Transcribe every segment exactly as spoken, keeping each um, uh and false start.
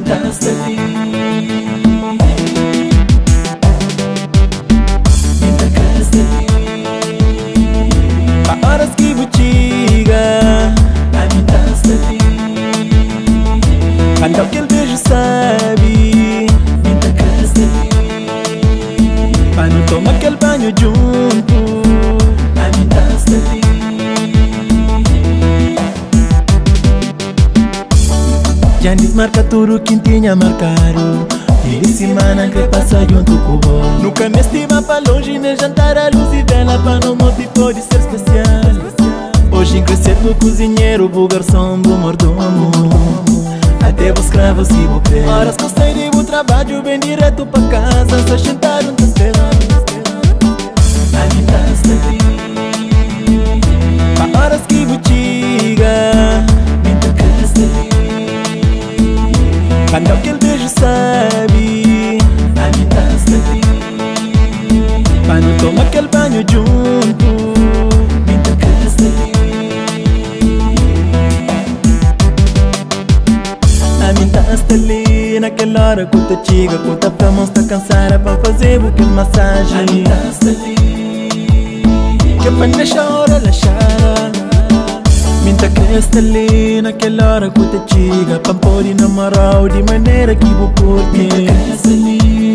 mintaste ali. Horas que botiga Mintaste-lhe, quando aquele beijo sabe mintaste-lhe, para não tomar aquele banho junto. mintaste-lhe, Já desmarca tudo que tinha marcado. Fim de semana que passa junto com o bom. Nunca me estima pra longe, nem jantar a luz e vela para não motivo de ser especial. Hoje crescer no cozinheiro, o garçom do mordomo. Até o escravo se vou crer. Horas que eu saí do trabalho, bem direto pra casa, só sentar não te esperando. mintaste-lhe, Horas que botiga mintaste-lhe, quando aquele beijo sabe mintaste-lhe, para não tomar aquele banho junto. mintaste-lhe, Mintaste ali naquela hora que tu chega, que tu pra mão tá cansada pra fazer o que massagem. mintaste-lhe, Que pra deixar a hora relaxada. Minta cresta ali naquela hora que tu chega, pra pôr namorar de maneira que vou curtir. mintaste-lhe,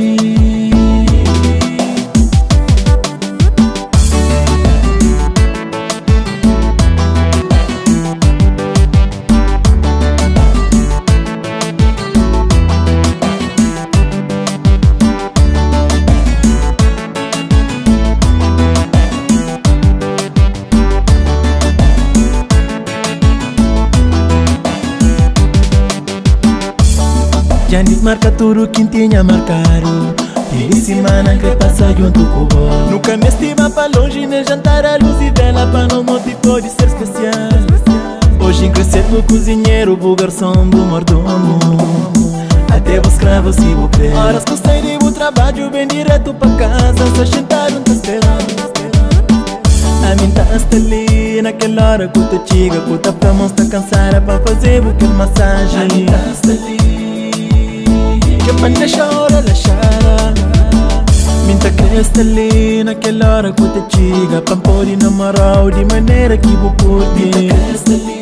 Já desmarca tudo que tinha marcado. Fim de semana que passa junto com o bom. Nunca me estima pra longe, nem jantar a luz e vela para não motivo de ser especial. Hoje crescer no cozinheiro, o garçom do mordomo. Até o escravo se vou crer. Horas que eu saí do trabalho, bem direto pra casa, só sentar não te esperando. Mintaste ali naquela hora que tu chega, que tu pra mão tá cansada pra fazer o que massagem. mintaste-lhe, Que pra deixar a hora relaxada. Minta cresta ali naquela hora que tu chega, pra pôr namorar de maneira que vou curtir. mintaste-lhe,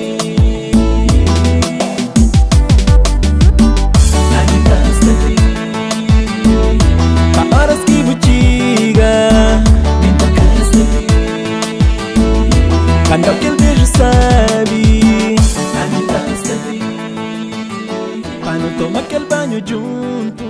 mintaste-lhe, Horas que botiga mintaste-lhe, quando aquele beijo sabe mintaste-lhe, para não tomar aquele banho junto.